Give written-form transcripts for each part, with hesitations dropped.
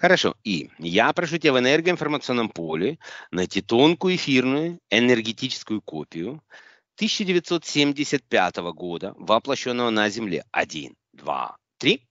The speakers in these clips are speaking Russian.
Хорошо. И я прошу тебя в энергоинформационном поле найти тонкую эфирную энергетическую копию 1975 года, воплощенного на Земле. 1, 2, 3.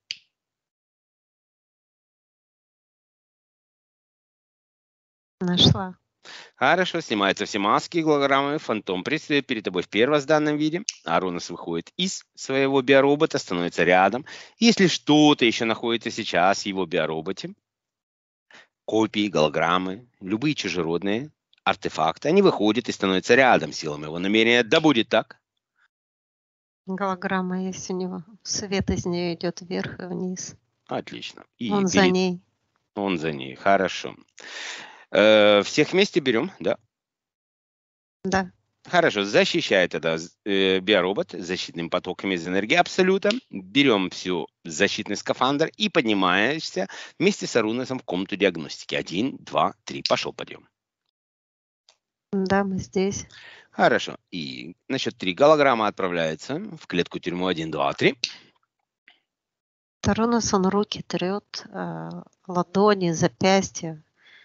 Нашла. Хорошо, снимаются все маски и голограммы. Фантом предстает перед тобой в первозданном виде. Аронос выходит из своего биоробота, становится рядом. Если что-то еще находится сейчас в его биороботе, копии, голограммы, любые чужеродные артефакты, они выходят и становятся рядом с силами его намерения. Да будет так. Голограмма есть у него. Свет из нее идет вверх и вниз. Отлично. И Он за ней. Он за ней. Хорошо. Всех вместе берем, да? Да. Хорошо, защищай тогда биоробот защитными потоками из энергии Абсолюта. Берем всю защитный скафандр и поднимаешься вместе с Аруносом в комнату диагностики. 1, 2, 3. Пошел подъем. Да, мы здесь. Хорошо. И на счет 3 голограмма отправляется в клетку тюрьму. 1, 2, 3. Таронос, он руки трет, ладони, запястья.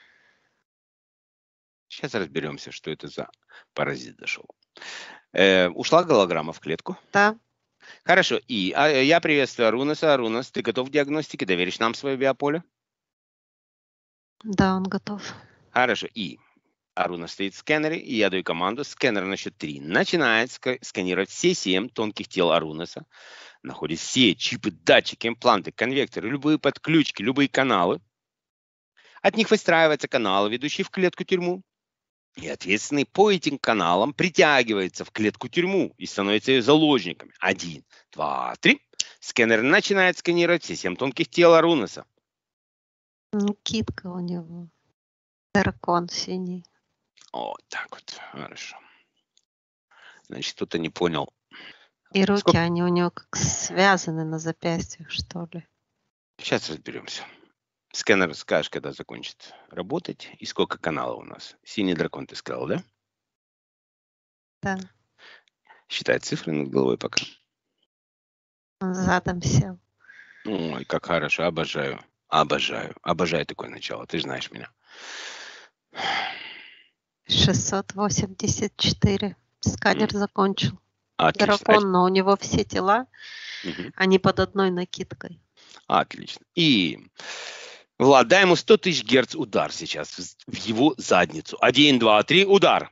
Сейчас разберемся, что это за паразит зашел. Ушла голограмма в клетку? Да. Хорошо. И я приветствую Аруноса. Арунос, ты готов к диагностике? Доверишь нам свое биополе? Да, он готов. Хорошо. И Арунос стоит в сканере, и я даю команду. Сканер на счет 3 начинает сканировать все 7 тонких тел Аруноса. Находит все чипы, датчики, импланты, конвекторы, любые подключки, любые каналы. От них выстраиваются каналы, ведущие в клетку-тюрьму. И ответственный по этим каналам притягивается в клетку-тюрьму и становится ее заложниками. 1, 2, 3. Сканер начинает сканировать все 7 тонких тел Аруноса. Китка у него. Дракон синий. Вот так вот. Хорошо. Значит, кто-то не понял. И руки, они у него как связаны на запястьях, что ли. Сейчас разберемся. Сканер скажешь, когда закончит работать. И сколько каналов у нас. Синий дракон ты сказал, да? Да. Считай цифры над головой пока. Он задом сел. Ой, как хорошо. Обожаю. Обожаю. Обожаю такое начало. Ты же знаешь меня. 684. Сканер закончил. Отлично. Дракон, но у него все тела, они под одной накидкой. Отлично. И, Влад, дай ему 100 тысяч герц удар сейчас в его задницу. 1, 2, 3, удар.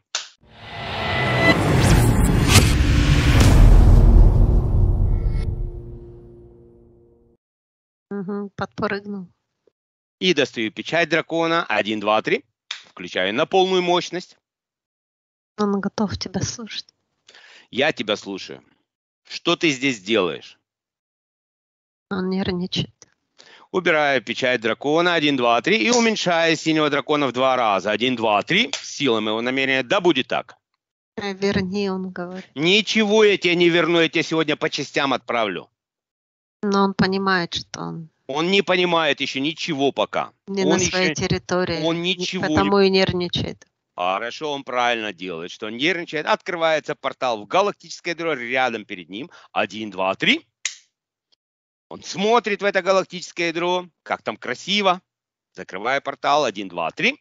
Подпрыгнул. И достаю печать дракона. 1, 2, 3. Включаю на полную мощность. Он готов тебя слушать. Я тебя слушаю. Что ты здесь делаешь? Он нервничает. Убираю печать дракона. 1, 2, 3. И уменьшаю синего дракона в 2 раза. 1, 2, 3. Силой моего намерения. Да будет так. Верни, он говорит. Ничего я тебе не верну. Я тебя сегодня по частям отправлю. Но он понимает, что он... Он не понимает еще ничего пока. Не он на своей территории. Он ничего потому и нервничает. Хорошо, он правильно делает, что он нервничает. Открывается портал в галактическое ядро рядом перед ним. 1, 2, 3. Он смотрит в это галактическое ядро, как там красиво. Закрываю портал. 1, 2, 3.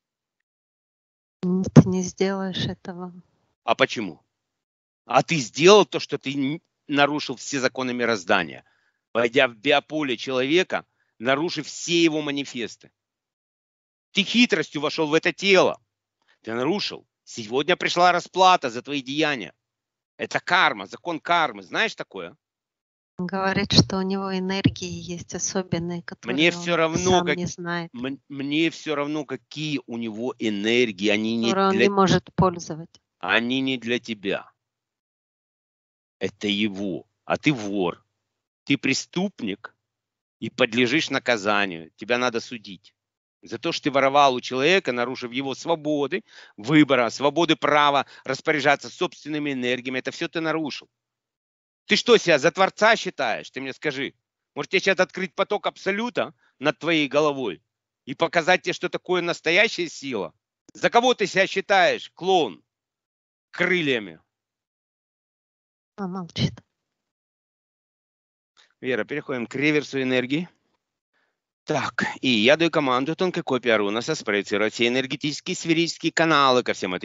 Ты не сделаешь этого. А почему? А ты сделал то, что ты нарушил все законы мироздания, войдя в биополе человека, нарушив все его манифесты. Ты хитростью вошел в это тело. Ты нарушил. Сегодня пришла расплата за твои деяния. Это карма, закон кармы. Знаешь такое? Говорит, что у него энергии есть особенные, которые он сам не знает. Мне все равно, какие у него энергии. Он не может пользоваться. Они не для тебя. Это его. А ты вор. Ты преступник и подлежишь наказанию. Тебя надо судить. За то, что ты воровал у человека, нарушив его свободы выбора, свободы права распоряжаться собственными энергиями. Это все ты нарушил. Ты что, себя за Творца считаешь? Ты мне скажи. Может, тебе сейчас открыть поток Абсолюта над твоей головой и показать тебе, что такое настоящая сила? За кого ты себя считаешь, клоун? Крыльями. Он молчит. Вера, переходим к реверсу энергии. Так, и я даю команду тонкой копии Арунаса спроецировать все энергетические сферические каналы ко всем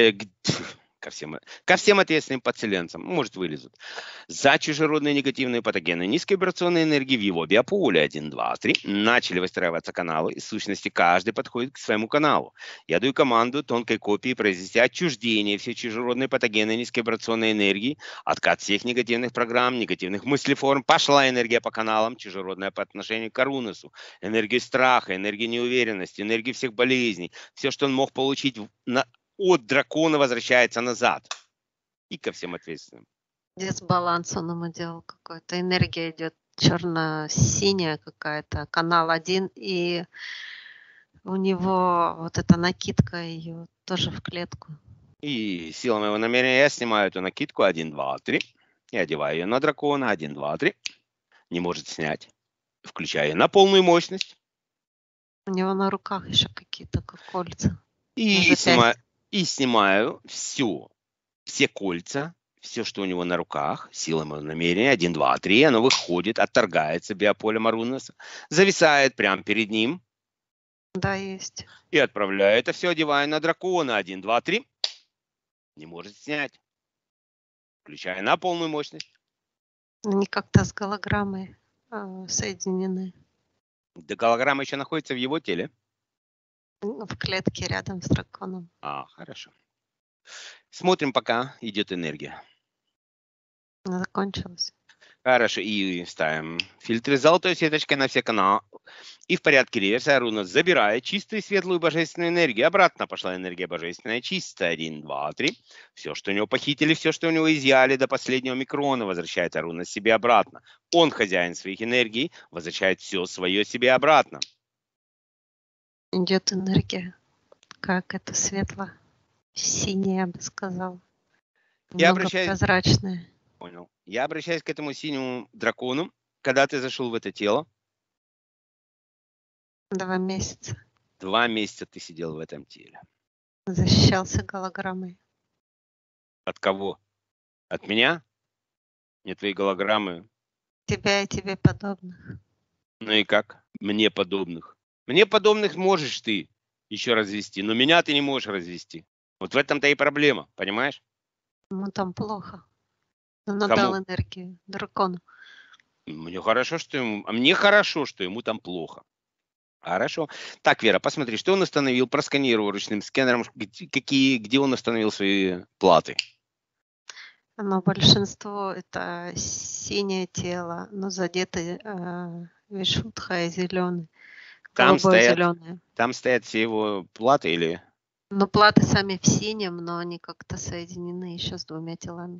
ответственным подселенцам, может, вылезут, за чужеродные негативные патогены низковибрационной энергии в его биополе 1, 2, 3. Начали выстраиваться каналы, и в сущности каждый подходит к своему каналу. Я даю команду тонкой копии произвести отчуждение всей чужеродной патогены низковибрационной энергии, откат всех негативных программ, негативных мыслеформ. Пошла энергия по каналам, чужеродная по отношению к Арунасу, энергия страха, энергия неуверенности, энергия всех болезней. Все, что он мог получить от дракона, возвращается назад. И ко всем ответственным. Дисбаланс он ему делал какой-то. Энергия идет черно-синяя какая-то, канал один, и у него вот эта накидка ее тоже в клетку. И силой моего намерения я снимаю эту накидку 1, 2, 3. И одеваю ее на дракона 1, 2, 3. Не может снять. Включаю ее на полную мощность. У него на руках еще какие-то как кольца. И снимаю все кольца, все, что у него на руках, силой моего намерения, 1, 2, 3, оно выходит, отторгается биополем Арунаса, зависает прямо перед ним. Да, есть. И отправляю это все, одеваю на дракона 1, 2, 3. Не может снять. Включаю на полную мощность. Они как-то с голограммой соединены. Да, голограмма еще находится в его теле. В клетке рядом с драконом. Хорошо. Смотрим, пока идет энергия. Она закончилась. Хорошо, и ставим фильтры золотой сеточкой на все каналы. И в порядке реверса Арунас забирает чистую, светлую, божественную энергию. Обратно пошла энергия божественная, чистая. 1, 2, 3. Все, что у него похитили, все, что у него изъяли до последнего микрона, возвращает Арунас себе обратно. Он хозяин своих энергий, возвращает все свое себе обратно. Идет энергия. Как это светло. Синяя, я бы сказала. Прозрачная. Понял. Я обращаюсь к этому синему дракону. Когда ты зашел в это тело? 2 месяца. 2 месяца ты сидел в этом теле. Защищался голограммой. От кого? От меня? Не твои голограммы. Тебя и тебе подобных. Ну и как? Мне подобных. Мне подобных можешь ты еще развести, но меня ты не можешь развести. Вот в этом-то и проблема, понимаешь? Ему там плохо. Он отдал энергию дракону. Мне хорошо, что ему там плохо. Хорошо. Так, Вера, посмотри, что он установил, просканировал ручным сканером, где он установил свои платы. Но большинство это синее тело, но задеты вишутха и зеленый. Там стоят все его платы или... Ну, платы сами в синем, но они как-то соединены еще с 2 телами.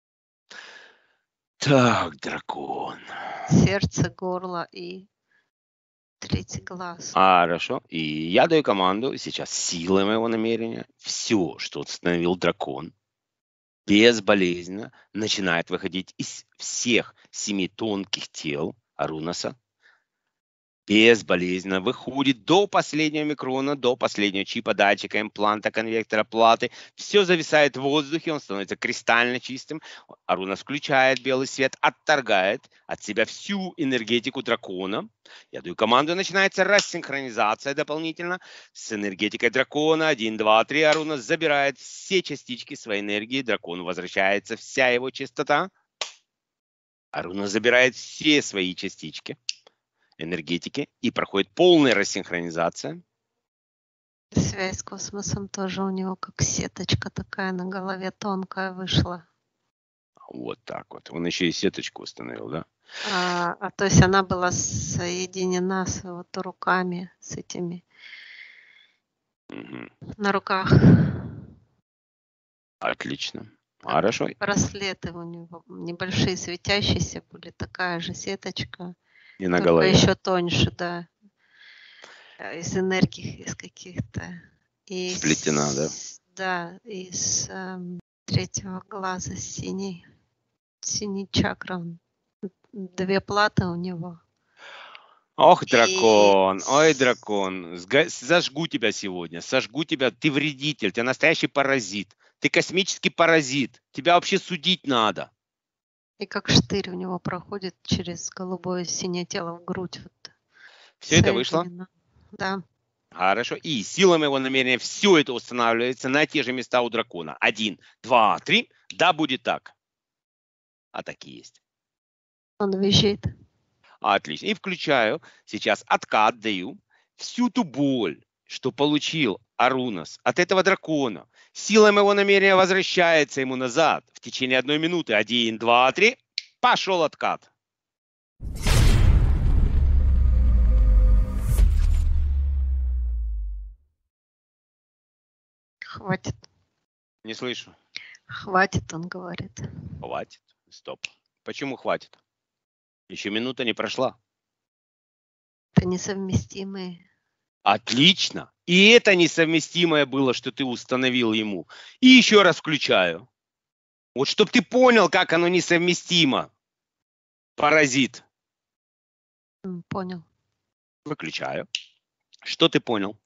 Так, дракон. Сердце, горло и 3-й глаз. Хорошо. И я даю команду сейчас силой моего намерения. Все, что установил дракон, безболезненно начинает выходить из всех 7 тонких тел Арунаса. Безболезненно выходит до последнего микрона, до последнего чипа, датчика, импланта, конвектора, платы. Все зависает в воздухе, он становится кристально чистым. Арунас включает белый свет, отторгает от себя всю энергетику дракона. Я даю команду, начинается рассинхронизация дополнительно с энергетикой дракона. 1, 2, 3. Арунас забирает все частички своей энергии. Дракону возвращается вся его чистота. Арунас забирает все свои частички энергетики и проходит полная рассинхронизация. Связь с космосом тоже у него как сеточка такая на голове тонкая вышла. Вот так вот. Он еще и сеточку установил, да? То есть она была соединена с вот руками, с этими на руках. Отлично. Хорошо. Браслеты у него небольшие, светящиеся были, такая же сеточка. И на голове. Еще тоньше, да. Из энергии, из каких-то. Сплетена, да? Да, из 3-го глаза синий чакра. 2 платы у него. Ох, дракон, ой, дракон, зажгу тебя сегодня, сожгу тебя, ты вредитель, ты настоящий паразит, ты космический паразит, тебя вообще судить надо. И как штырь у него проходит через голубое синее тело в грудь. Вот. Все это вышло? Именно. Да. Хорошо. И силами его намерения все это устанавливается на те же места у дракона. 1, 2, 3. Да, будет так. А такие есть. Он визжит. Отлично. И включаю. Сейчас откат даю. Всю ту боль, что получил Арунас от этого дракона, силами его намерения возвращается ему назад в течение 1 минуты. 1, 2, 3. Пошел откат. Хватит. Не слышу. Хватит, он говорит. Хватит. Стоп. Почему хватит? Еще минута не прошла. Это несовместимые. Отлично. И это несовместимое было, что ты установил ему. И еще раз включаю. Вот чтобы ты понял, как оно несовместимо. Паразит. Понял. Выключаю. Что ты понял?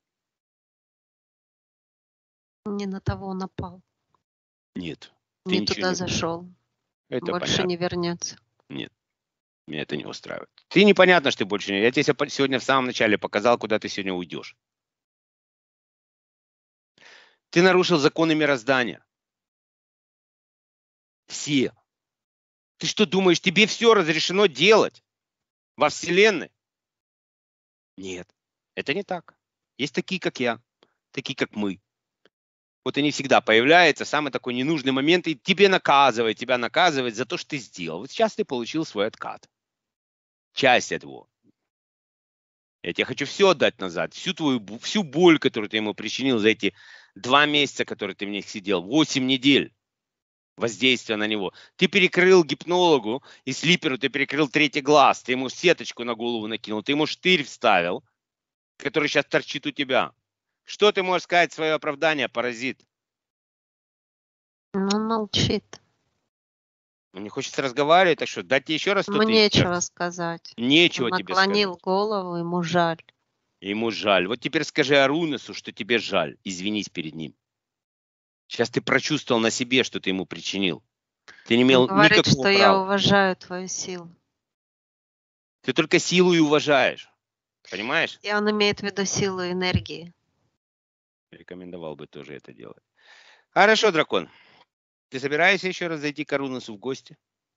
Не на того напал. Нет. Ты Не ничего туда не зашел. Это Больше понятно. не вернется. Нет. Меня это не устраивает. Ты непонятно, что ты больше не... Я тебе сегодня в самом начале показал, куда ты сегодня уйдешь. Ты нарушил законы мироздания. Все. Ты что думаешь, тебе все разрешено делать во Вселенной? Нет, это не так. Есть такие, как я, такие, как мы. Вот они всегда появляются, самый такой ненужный момент, и тебя наказывает за то, что ты сделал. Вот сейчас ты получил свой откат. Часть этого. Я тебе хочу все отдать назад, всю боль, которую ты ему причинил за эти 2 месяца, которые ты в них сидел, 8 недель воздействия на него. Ты перекрыл гипнологу и слиперу, ты перекрыл 3-й глаз, ты ему сеточку на голову накинул, ты ему штырь вставил, который сейчас торчит у тебя. Что ты можешь сказать в свое оправдание, паразит? Он молчит. Он не хочет разговаривать, так что дать тебе еще раз что-то? Ему нечего сказать. Нечего Он тебе сказать. наклонил голову, ему жаль. Ему жаль. Вот теперь скажи Арунасу, что тебе жаль. Извинись перед ним. Сейчас ты прочувствовал на себе, что ты ему причинил. Ты не имел Он говорит, никакого что права. я уважаю твою силу. Ты только силу и уважаешь. Понимаешь? И он имеет в виду силу энергии. Рекомендовал бы тоже это делать. Хорошо, дракон. Ты собираешься еще раз зайти к Арунасу в гости?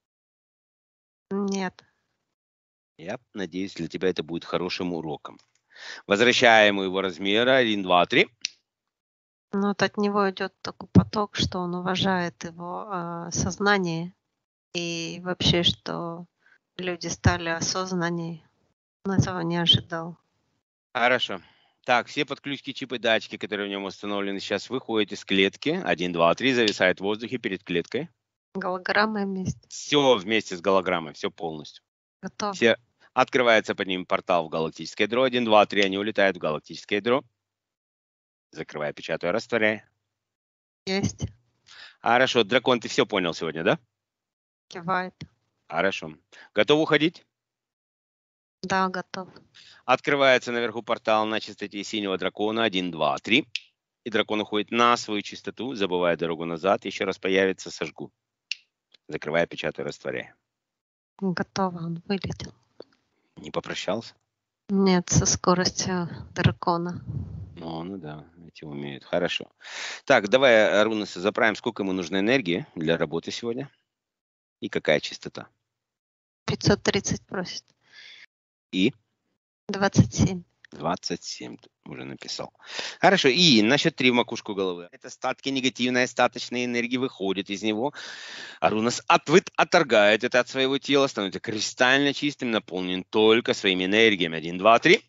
Нет. Я надеюсь, для тебя это будет хорошим уроком. Возвращаем его размера 1, 2, 3. Но вот от него идет такой поток, что он уважает его сознание. И вообще, что люди стали осознаннее. Он этого не ожидал. Хорошо. Так, все подключки, чипы, датчики, которые в нем установлены, сейчас выходят из клетки. 1, 2, 3, зависают в воздухе перед клеткой. Голограммы вместе. Все вместе с голограммой, все полностью. Готов. Все. Открывается под ним портал в галактическое ядро. 1, 2, 3, они улетают в галактическое ядро. Закрывай, печатаю, растворяй. Есть. Хорошо, дракон, ты все понял сегодня, да? Кивает. Хорошо. Готов уходить? Да, готов. Открывается наверху портал на чистоте синего дракона. 1, 2, 3. И дракон уходит на свою чистоту, забывая дорогу назад. Еще раз появится, сожгу. Закрывая, печатаю, растворяй. Готово, он вылетел. Не попрощался? Нет, со скоростью дракона. Ну да, эти умеют. Хорошо. Так, давай Арунаса заправим, сколько ему нужно энергии для работы сегодня. И какая частота. 530 просит. И? 27. 27, уже написал. Хорошо, и на счет 3 в макушку головы. Это остатки негативной остаточной энергии выходят из него. Арунас отторгает это от своего тела, становится кристально чистым, наполнен только своими энергиями. 1, 2, 3.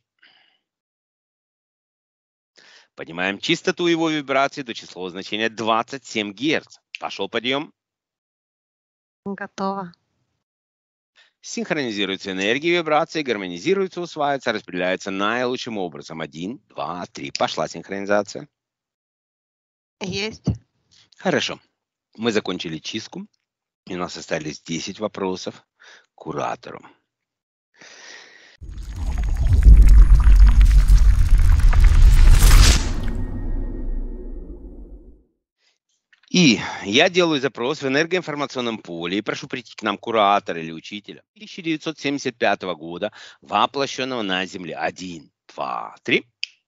Поднимаем чистоту его вибраций до числового значения 27 Гц. Пошел подъем. Готово. Синхронизируются энергии вибрации, гармонизируются, усваиваются, распределяются наилучшим образом. 1, 2, 3. Пошла синхронизация. Есть. Хорошо. Мы закончили чистку. И у нас остались 10 вопросов к куратору. И я делаю запрос в энергоинформационном поле и прошу прийти к нам куратора или учителя 1975 года, воплощенного на Земле. 1, 2, 3.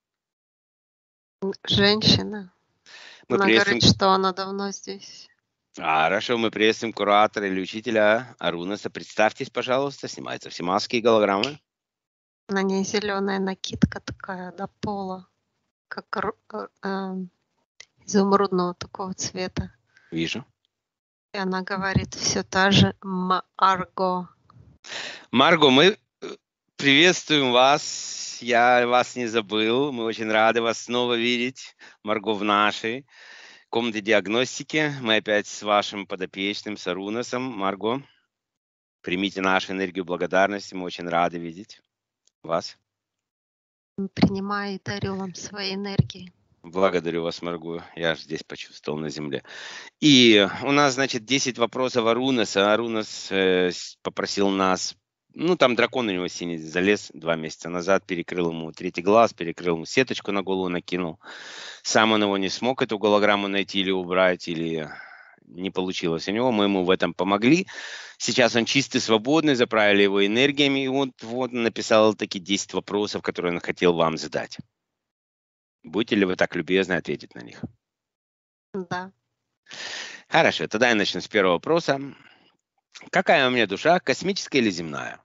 Женщина. Мы Она приветствуем... говорит, что она давно здесь. Хорошо, мы приветствуем куратора или учителя Арунаса. Представьтесь, пожалуйста. Снимаются все маски и голограммы. На ней зеленая накидка такая до пола, как изумрудного такого цвета. Вижу. И она говорит, все та же Марго. Марго, мы приветствуем вас. Я вас не забыл. Мы очень рады вас снова видеть. Марго в нашей комнате диагностики. Мы опять с вашим подопечным, с Арунасом. Марго, примите нашу энергию благодарности. Мы очень рады видеть вас. Принимаю и дарю вам свои энергии. Благодарю вас, Марго. Я аж здесь почувствовал на земле. И у нас, значит, 10 вопросов Арунаса. Арунас попросил нас... Ну, там дракон у него синий залез 2 месяца назад, перекрыл ему 3-й глаз, перекрыл ему сеточку на голову, накинул. Сам он его не смог, эту голограмму найти или убрать, или не получилось у него. Мы ему в этом помогли. Сейчас он чистый, свободный, заправили его энергиями. И вот написал такие 10 вопросов, которые он хотел вам задать. Будете ли вы так любезны ответить на них? Да. Хорошо, тогда я начну с первого вопроса. Какая у меня душа, космическая или земная?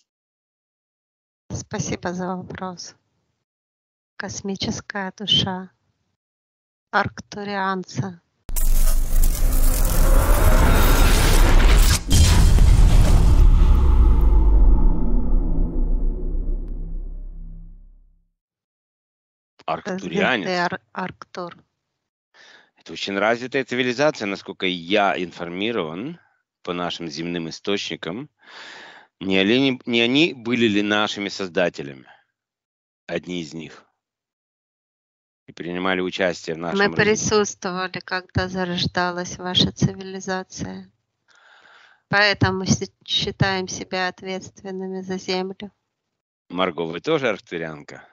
Спасибо за вопрос. Космическая душа. Арктурианца. Арктурианец. Арктур. Это очень развитая цивилизация, насколько я информирован по нашим земным источникам. Не они были ли нашими создателями? Одни из них. И принимали участие в нашем Мы присутствовали, когда зарождалась ваша цивилизация. Поэтому считаем себя ответственными за Землю. Марго, вы тоже арктурианка?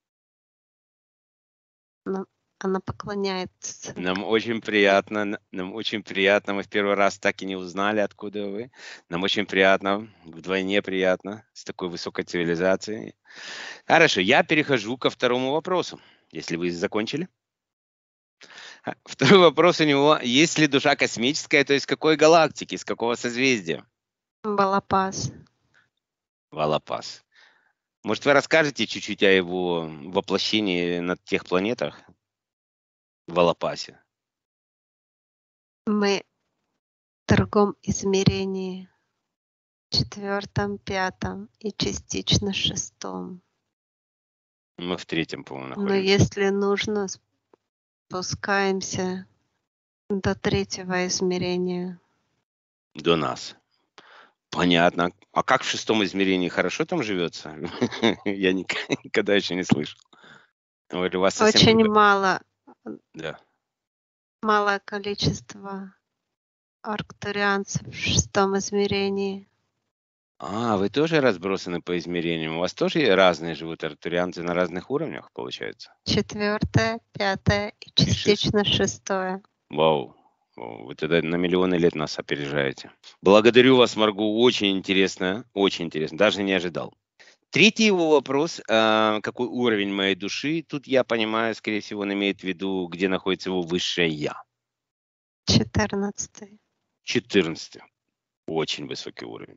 Она поклоняется. Нам очень приятно. Мы в первый раз так и не узнали, откуда вы. Нам очень приятно, вдвойне приятно, с такой высокой цивилизацией. Хорошо, я перехожу ко второму вопросу, если вы закончили. Второй вопрос у него. Есть ли душа космическая, то есть какой галактики, из какого созвездия? Волопас. Волопас. Может, вы расскажете чуть-чуть о его воплощении на тех планетах? В Волопасе. Мы в другом измерении, 4-м, 5-м и частично 6-м. Мы в 3-м, по-моему, Но находимся. если нужно, спускаемся до 3-го измерения. До нас. Понятно. А как в 6-м измерении? Хорошо там живется? Я никогда еще не слышал. У вас совсем Очень мало. Да. Малое количество арктурианцев в 6-м измерении. А, вы тоже разбросаны по измерениям? У вас тоже разные живут арктурианцы на разных уровнях, получается? 4-е, 5-е и частично 6-е. Вау. Вы тогда на миллионы лет нас опережаете. Благодарю вас, Марго. Очень интересно. Очень интересно. Даже не ожидал. Третий его вопрос. Какой уровень моей души? Тут я понимаю, скорее всего, он имеет в виду, где находится его высшее я. 14-й. 14. Очень высокий уровень.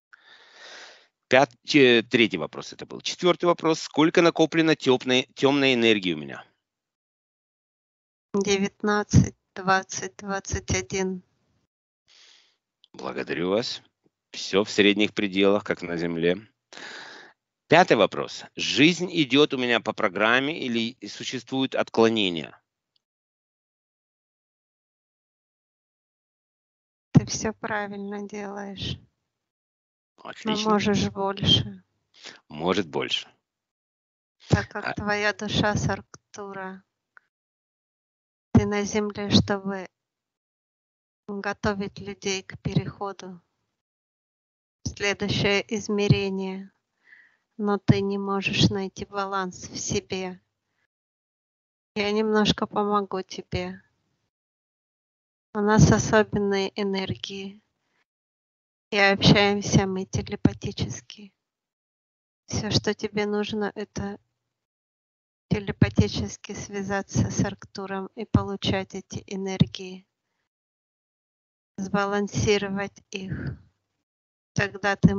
Третий вопрос это был. 4-й вопрос. Сколько накоплено темной энергии у меня? 19, 20, 21. Благодарю вас. Все в средних пределах, как на Земле. 5-й вопрос. Жизнь идет у меня по программе или существуют отклонения? Ты все правильно делаешь. Отлично. Но можешь больше. Может больше. Так как твоя душа с Арктура. Ты на Земле, чтобы готовить людей к переходу в следующее измерение. Но ты не можешь найти баланс в себе. Я немножко помогу тебе. У нас особенные энергии. И общаемся мы телепатически. Все, что тебе нужно, это телепатически связаться с Арктуром и получать эти энергии, сбалансировать их. Тогда ты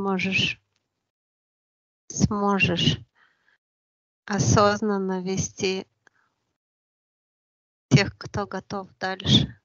сможешь осознанно вести тех, кто готов дальше.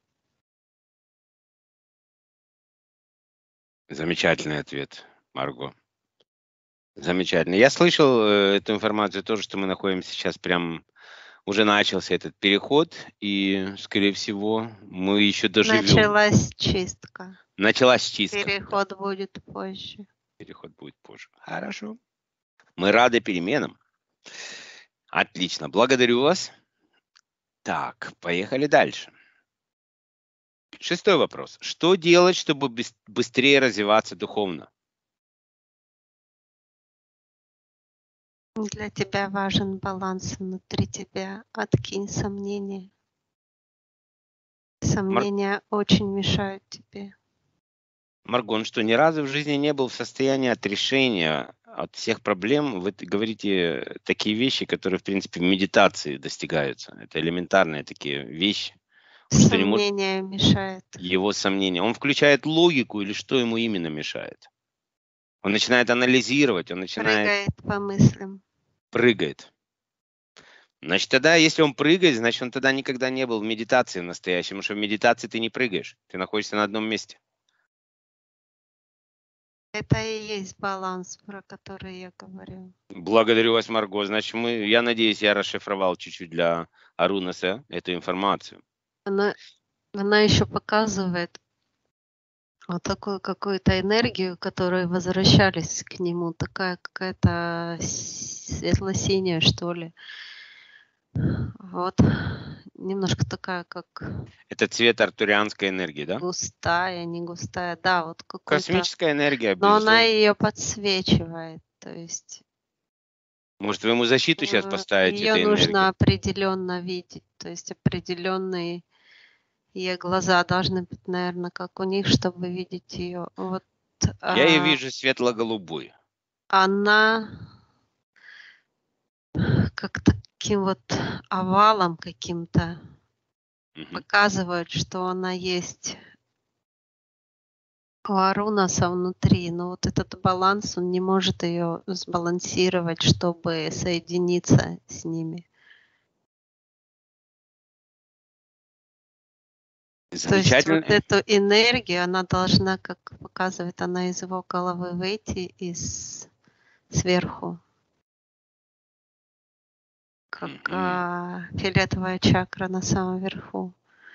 Замечательный ответ, Марго. Замечательно. Я слышал эту информацию тоже, что мы находимся сейчас прям, уже начался этот переход, и, скорее всего, мы еще доживем. Началась чистка. Началась чистка. Переход будет позже. Переход будет позже. Хорошо. Мы рады переменам. Отлично. Благодарю вас. Так, поехали дальше. 6-й вопрос. Что делать, чтобы быстрее развиваться духовно? Для тебя важен баланс внутри тебя. Откинь сомнения. Сомнения очень мешают тебе. Марго, он что, ни разу в жизни не был в состоянии отрешения от всех проблем? Вы говорите такие вещи, которые, в принципе, в медитации достигаются. Это элементарные такие вещи. Сомнения мешают. Его сомнения. Он включает логику или что ему именно мешает? Он начинает анализировать, он начинает... Прыгает по мыслям. Прыгает. Значит, тогда, если он прыгает, значит, он тогда никогда не был в медитации настоящей, потому что в медитации ты не прыгаешь, ты находишься на одном месте. Это и есть баланс, про который я говорю. Благодарю вас, Марго. Значит, я надеюсь, я расшифровал чуть-чуть для Арунаса эту информацию. Она еще показывает вот такую какую-то энергию, которые возвращались к нему, такая какая-то светло-синяя, что ли. Вот. Немножко такая, как... Это цвет артурианской энергии, да? Густая, не густая, да, вот какой-то... Космическая энергия, Но безусловно. она ее подсвечивает, то есть... Может, вы ему защиту сейчас поставите ее этой нужно энергии? определенно видеть, то есть определенные ее глаза должны быть, наверное, как у них, чтобы видеть ее. Вот, Я ее вижу светло-голубой. она как таким вот овалом каким-то показывает, что она есть у Арунаса внутри, но вот этот баланс, он не может ее сбалансировать, чтобы соединиться с ними. Замечательно. То есть вот эту энергию, она должна, как показывает, она из его головы выйти сверху. Как фиолетовая чакра на самом верху.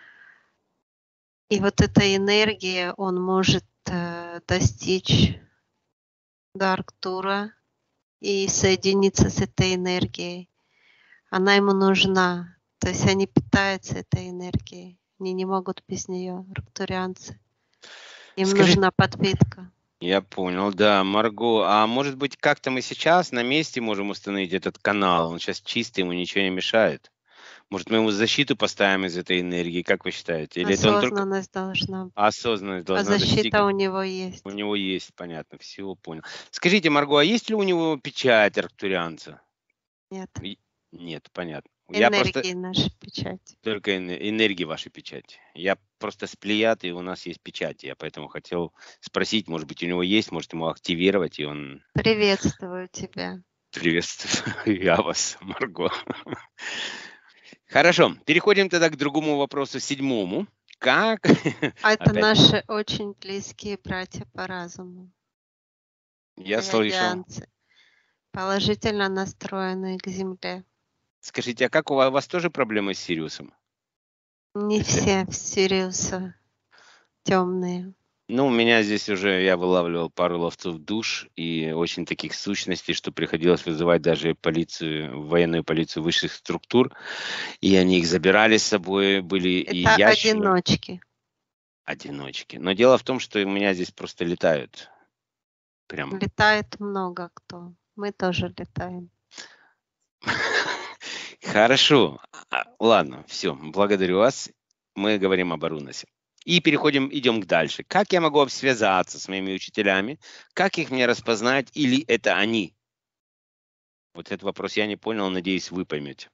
И вот эта энергия, он может достичь до Арктура и соединиться с этой энергией. Она ему нужна. То есть они питаются этой энергией. Они не могут без нее, арктурианцы. Им нужна подпитка. Я понял, да. Марго, а может быть, как-то мы сейчас на месте можем установить этот канал? Он сейчас чистый, ему ничего не мешает. Может, мы ему защиту поставим из этой энергии, как вы считаете? Или осознанность это он только... должна быть. Осознанность должна А защита у него есть. У него есть, понятно, все понял. Скажите, Марго, а есть ли у него печать арктурианца? Нет. Нет, понятно. Энергии наша печать. Только энергии вашей печати. Я просто с Плеяд, и у нас есть печать. Я поэтому хотел спросить, может быть, у него есть, может ему активировать, и он... Приветствую тебя. Приветствую я вас, Марго. Хорошо, переходим тогда к другому вопросу, 7-му. Как... Это наши очень близкие братья по разуму. Я слышал. Положительно настроенные к Земле. Скажите, а как у вас тоже проблемы с Сириусом? Не все Сириуса темные. Ну, у меня здесь уже, я вылавливал пару ловцов душ и очень таких сущностей, что приходилось вызывать даже полицию, военную полицию высших структур, и они их забирали с собой, были это и ящеры. одиночки. Одиночки. Но дело в том, что у меня здесь просто летают. Прям. Летает много кто. Мы тоже летаем. Хорошо. Ладно, все. Благодарю вас. Мы говорим об Арунасе. И идем дальше. Как я могу связаться с моими учителями? Как их мне распознать? Или это они? Вот этот вопрос я не понял, надеюсь, вы поймете.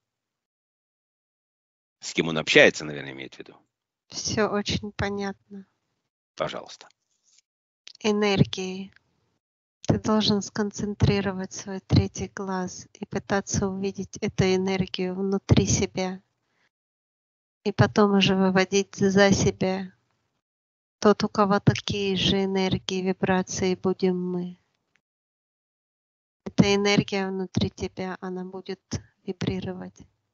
С кем он общается, наверное, имеет в виду. Все очень понятно. Пожалуйста. Энергии. Ты должен сконцентрировать свой третий глаз и пытаться увидеть эту энергию внутри себя. И потом уже выводить за себя. Тот, у кого такие же энергии, вибрации, будем мы. Эта энергия внутри тебя, она будет вибрировать.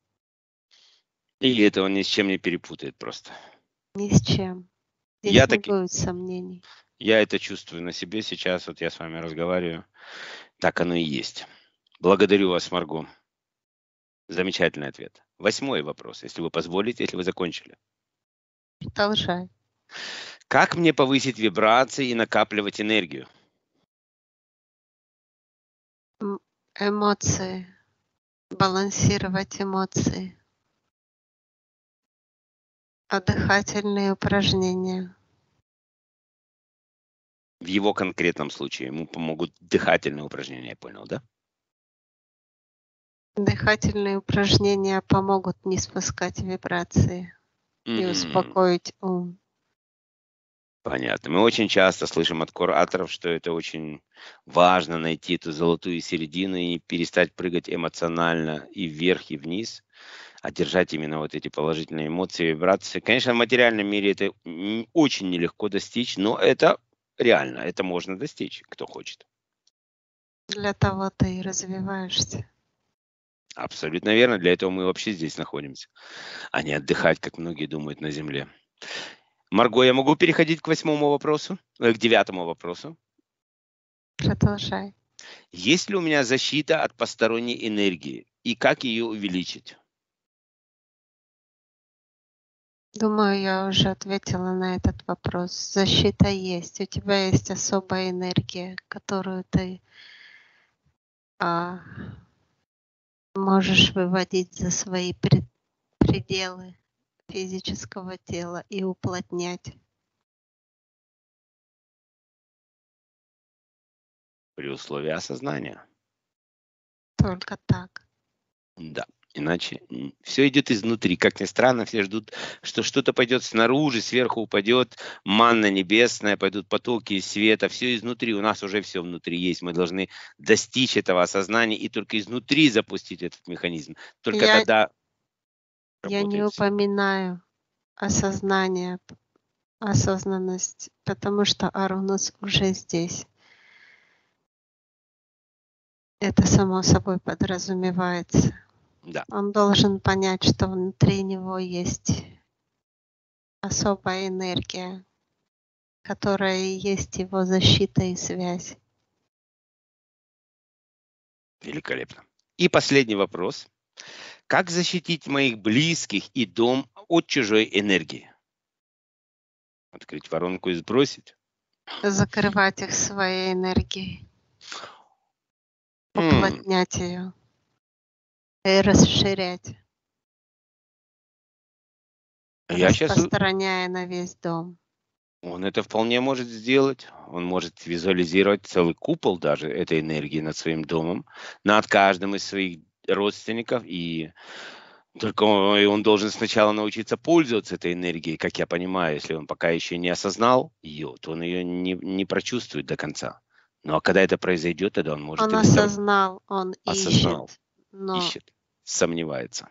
И это он ни с чем не перепутает просто. Ни с чем. Здесь Я не таки- будет сомнений. Я это чувствую на себе сейчас, вот я с вами разговариваю. Так оно и есть. Благодарю вас, Марго. Замечательный ответ. 8-й вопрос, если вы позволите, если вы закончили. Продолжай. Как мне повысить вибрации и накапливать энергию? Эмоции. Балансировать эмоции. А дыхательные упражнения. В его конкретном случае ему помогут дыхательные упражнения, я понял, да? Дыхательные упражнения помогут не спускать вибрации и успокоить ум. Понятно. Мы очень часто слышим от кураторов, что это очень важно найти эту золотую середину и не перестать прыгать эмоционально и вверх, и вниз, а держать именно вот эти положительные эмоции, вибрации. Конечно, в материальном мире это очень нелегко достичь, но это реально, это можно достичь, кто хочет. Для того ты и развиваешься. Абсолютно верно. Для этого мы вообще здесь находимся, а не отдыхать, как многие думают, на Земле. Марго, я могу переходить к 8-му вопросу, к 9-му вопросу? Продолжай. Есть ли у меня защита от посторонней энергии и как ее увеличить? Думаю, я уже ответила на этот вопрос. Защита есть. У тебя есть особая энергия, которую ты можешь выводить за свои пределы физического тела и уплотнять. При условии осознания. Только так. Да. Иначе все идет изнутри. Как ни странно, все ждут, что что-то пойдет снаружи, сверху упадет манна небесная, пойдут потоки света. Все изнутри. У нас уже все внутри есть. Мы должны достичь этого осознания и только изнутри запустить этот механизм. Только тогда Я не работает всё. упоминаю осознанность, потому что Арунас уже здесь. Это само собой подразумевается. Да. Он должен понять, что внутри него есть особая энергия, которая и есть его защита и связь. Великолепно. И последний вопрос. Как защитить моих близких и дом от чужой энергии? Открыть воронку и сбросить? Закрывать их своей энергией. Уплотнять ее. И расширять. Распространяя на весь дом. Он это вполне может сделать. Он может визуализировать целый купол даже этой энергии над своим домом, над каждым из своих родственников. И только он должен сначала научиться пользоваться этой энергией, как я понимаю. Если он пока еще не осознал ее, то он ее не прочувствует до конца. Ну а когда это произойдет, тогда он может... Он осознал, он осознал, ищет. ищет, сомневается.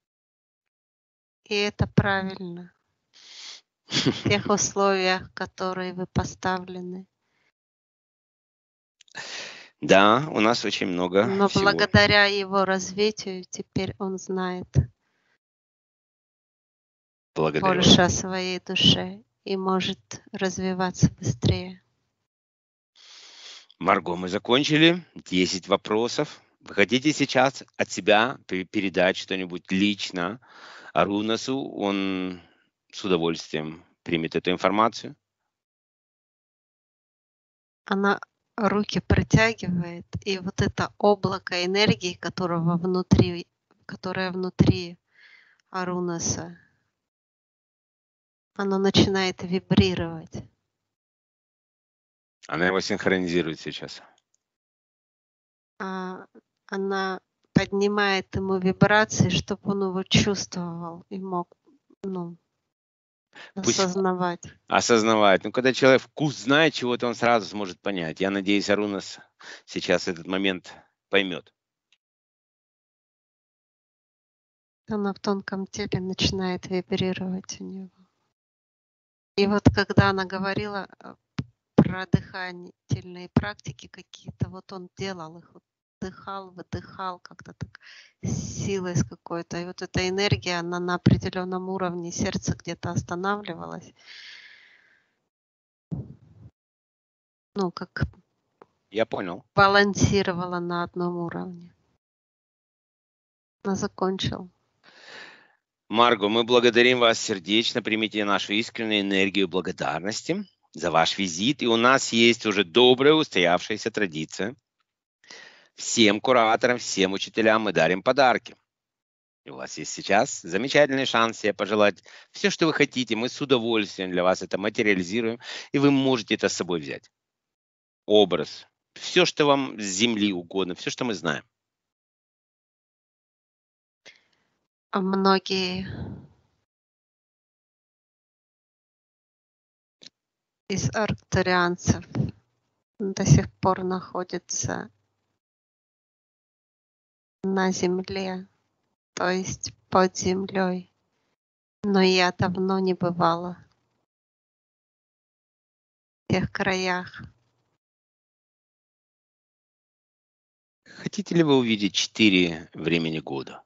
И это правильно. В тех условиях, которые вы поставлены. Да, у нас очень много Но всего. благодаря его развитию теперь он знает больше о своей душе и может развиваться быстрее. Марго, мы закончили. 10 вопросов. Вы хотите сейчас от себя передать что-нибудь лично Арунасу? Он с удовольствием примет эту информацию. Она руки протягивает, и вот это облако энергии, которое внутри Арунаса, оно начинает вибрировать. Она его синхронизирует сейчас. Она поднимает ему вибрации, чтобы он его чувствовал и мог, Пусть осознавать. осознавать. Ну, когда человек вкус знает чего-то, он сразу сможет понять. Я надеюсь, Арунас сейчас этот момент поймет. Она в тонком теле начинает вибрировать у него. И вот когда она говорила про дыхательные практики какие-то, вот он делал их, вот вдыхал, выдыхал как-то так с силой с какой-то. И вот эта энергия, она на определенном уровне сердца где-то останавливалась. Как Я понял. балансировала на одном уровне. Она закончила. Марго, мы благодарим вас сердечно. Примите нашу искреннюю энергию благодарности за ваш визит. И у нас есть уже добрая устоявшаяся традиция. Всем кураторам, всем учителям мы дарим подарки. И у вас есть сейчас замечательный шанс себе пожелать все, что вы хотите. Мы с удовольствием для вас это материализируем, и вы можете это с собой взять. Образ. Все, что вам с земли угодно, все, что мы знаем. А многие из арктурианцев до сих пор находятся на земле, то есть под землей. Но я давно не бывала в тех краях. Хотите ли вы увидеть 4 времени года?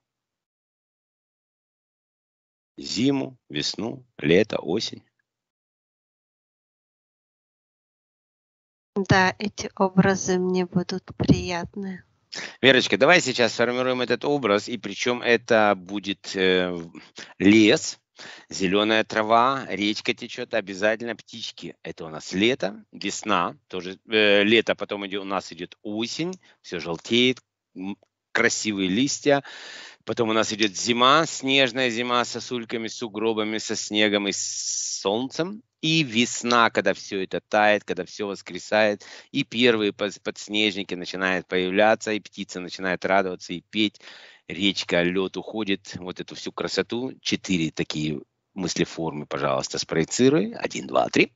Зиму, весну, лето, осень? Да, эти образы мне будут приятны. Верочка, давай сейчас сформируем этот образ, и причем это будет лес, зеленая трава, речка течет, обязательно птички. Это у нас лето, весна, тоже лето, потом у нас идет осень, все желтеет, красивые листья. Потом у нас идет зима, снежная зима с сосульками, с сугробами, со снегом и с солнцем. И весна, когда все это тает, когда все воскресает, и первые подснежники начинают появляться, и птицы начинают радоваться и петь. Речка, лед уходит, вот эту всю красоту. 4 такие мыслеформы, пожалуйста, спроецируй. 1, 2, 3.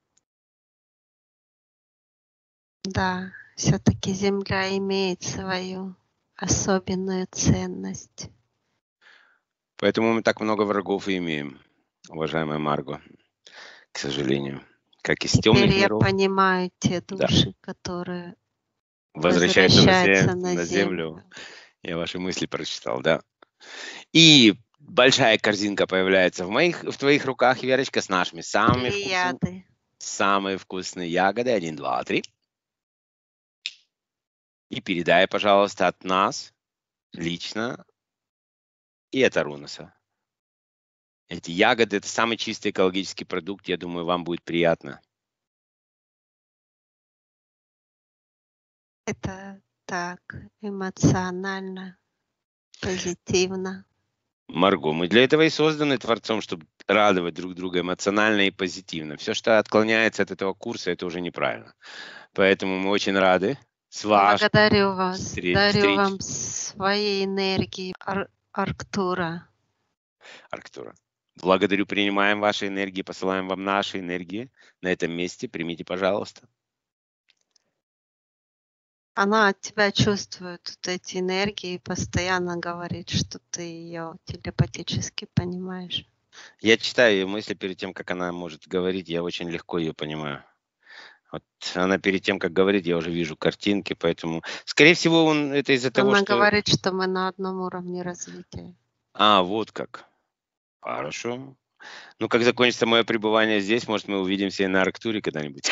Да, все-таки земля имеет свою особенную ценность. Поэтому мы так много врагов и имеем, уважаемая Марго, к сожалению. Как из темных Теперь я миров. понимаю те Да. души, которые Возвращаются возвращаются на землю. Я ваши мысли прочитал, да. И большая корзинка появляется в твоих руках, Верочка, с нашими самые вкусные ягоды. 1, 2, 3. И передай, пожалуйста, от нас лично и от Арунаса. Эти ягоды – это самый чистый экологический продукт. Я думаю, вам будет приятно. Это так эмоционально, позитивно. Марго, мы для этого и созданы Творцом, чтобы радовать друг друга эмоционально и позитивно. Все, что отклоняется от этого курса, это уже неправильно. Поэтому мы очень рады с вашей Благодарю вас. Дарю вам встреч. своей энергии, Арктура. Благодарю, принимаем ваши энергии, посылаем вам наши энергии на этом месте. Примите, пожалуйста. Она от тебя чувствует вот эти энергии и постоянно говорит, что ты ее телепатически понимаешь. Я читаю ее мысли перед тем, как она может говорить. Я очень легко ее понимаю. Вот она перед тем, как говорит, я уже вижу картинки, поэтому, скорее всего, это из-за того, Она что... говорит, что мы на одном уровне развития. Вот как. Хорошо. Ну, как закончится мое пребывание здесь, может, мы увидимся и на Арктуре когда-нибудь.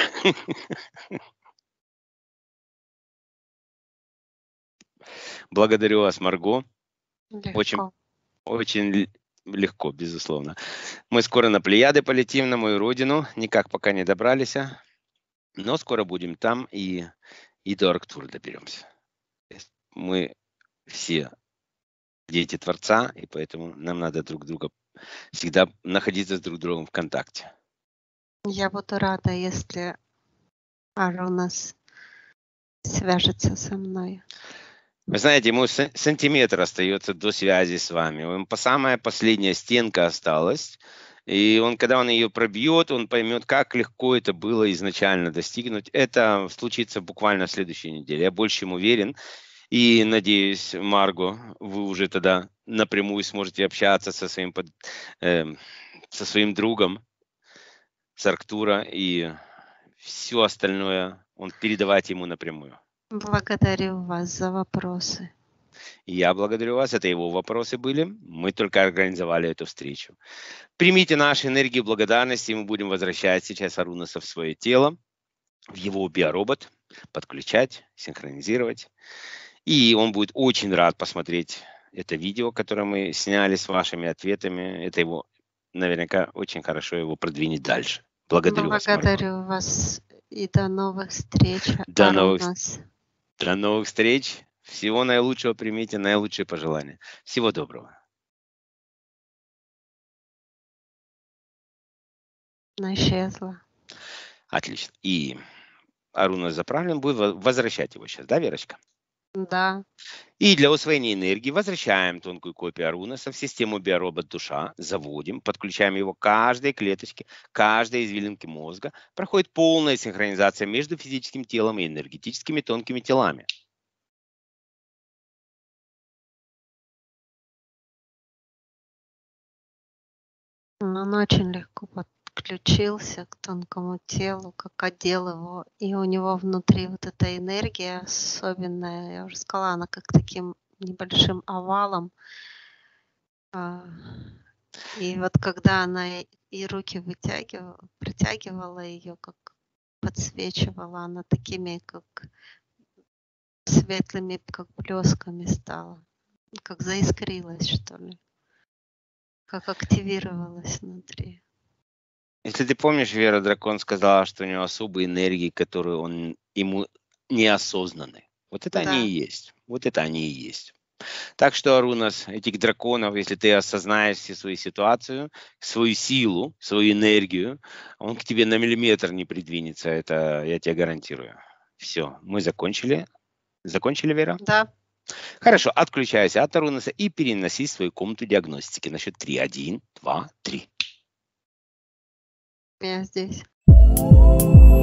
Благодарю вас, Марго. Легко. Очень легко, безусловно. Мы скоро на Плеяды полетим, на мою родину. Никак пока не добрались. Но скоро будем там и до Арктуры доберемся. Мы все дети Творца, и поэтому нам надо друг друга всегда находиться с друг другом в контакте. Я буду рада, если Арунас свяжется со мной. Вы знаете, ему сантиметр остается до связи с вами. Самая последняя стенка осталась. И когда он ее пробьет, он поймет, как легко это было изначально достигнуть. Это случится буквально в следующей неделе. Я больше чем уверен. И надеюсь, Марго, вы уже тогда напрямую сможете общаться со своим другом с Арктура, и все остальное он передавать ему напрямую. Благодарю вас за вопросы. Я благодарю вас. Это его вопросы были. Мы только организовали эту встречу. Примите наши энергии благодарности. Мы будем возвращать сейчас Арунаса в свое тело, в его биоробот, подключать, синхронизировать. И он будет очень рад посмотреть это видео, которое мы сняли с вашими ответами. Это его, наверняка, очень хорошо его продвинет дальше. Благодарю вас, Марго. Благодарю вас и до новых встреч. До новых встреч. Всего наилучшего примите, наилучшие пожелания. Всего доброго. Она исчезла. Отлично. И Арунас заправлен, будет возвращать его сейчас, да, Верочка? Да. И для усвоения энергии возвращаем тонкую копию Арунаса в систему биоробот душа, заводим, подключаем его к каждой клеточке, каждой извилинке мозга. Проходит полная синхронизация между физическим телом и энергетическими тонкими телами. Он очень легко подключился к тонкому телу, как одел его. И у него внутри вот эта энергия особенная. Я уже сказала, она как таким небольшим овалом. И вот когда она и руки притягивала ее, как подсвечивала, она такими, как светлыми, как блесками стала. Как заискрилась, что ли. Как активировалась внутри. Если ты помнишь, Вера Дракон сказала, что у него особые энергии, которые ему неосознаны. Вот это они и есть. Вот это они и есть. Так что, Арунас, этих драконов, если ты осознаешь всю свою ситуацию, свою силу, свою энергию, он к тебе на миллиметр не придвинется. Это я тебе гарантирую. Все, мы закончили. Закончили, Вера? Да. Хорошо, отключайся от Арунаса и переноси в свою комнату диагностики. На счет 3. 1, 2, 3. Я здесь.